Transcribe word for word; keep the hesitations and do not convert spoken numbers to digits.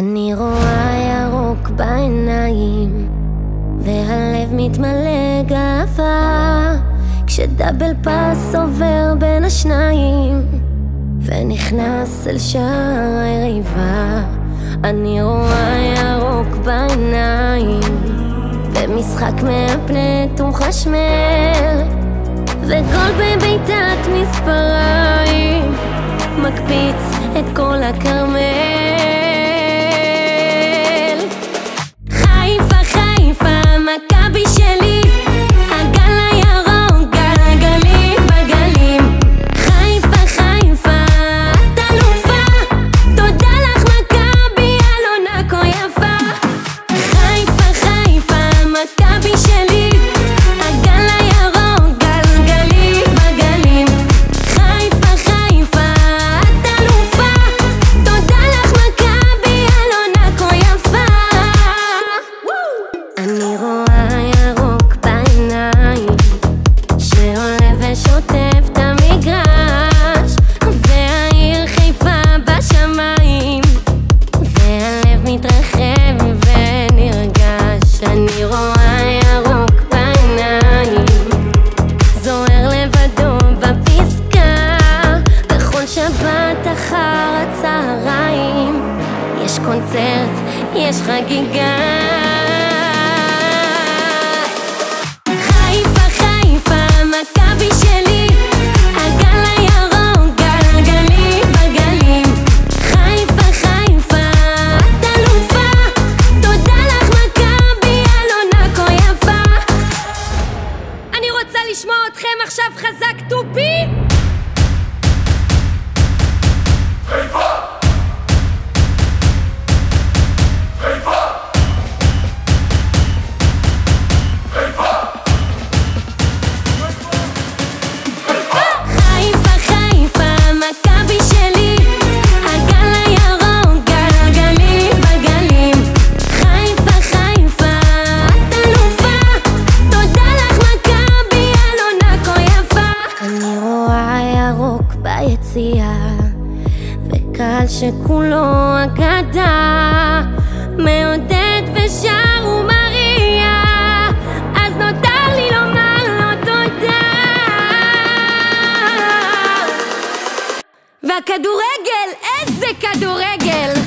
אני רואה ירוק בעיניים והלב מתמלא גאווה כשדאבל פאס עובר בין השניים ונכנס אל שער היריבה. אני רואה ירוק בעיניים ומשחק מהפני תום חשמל וגול בביתת מספריים מקפיץ את כל הכרמל. חיפה חיפה מכבי שלי, הגל הירוק גל גלים בגלים. חיפה חיפה את אלופה, תודה לך מכבי על עונה כה יפה. חיפה חיפה מכבי שלי, הגל הירוק גל גלים בגלים. חיפה חיפה את אלופה, תודה לך מכבי על עונה כה יפה. אני רואה ירוק בעיניים שעולה ושוטף את המגרש והעיר חיפה בשמיים והלב מתרחב ונרגש. אני רואה ירוק בעיניים זוהר לבדו בפסקה בכל שבת אחר הצהריים יש קונצרט, יש חגיגה. חיפה חיפה מכבי שלי, הגל הירוק גל גלים בגלים. חיפה חיפה את אלופה, תודה לך מכבי על עונה כה יפה. אני רוצה לשמוע אתכם עכשיו חזק טובי. חיפה חיפה מכבי שלי, הגל הירוק גל גלים בגלים. חיפה חיפה את אלופה, תודה לך מכבי על עונה כה יפה. אני רואה ירוק ביציאה וקהל שכולו אגדה מעודד ושר ומריע, אז נותר לי לומר לו תודה. והכדורגל, איזה כדורגל!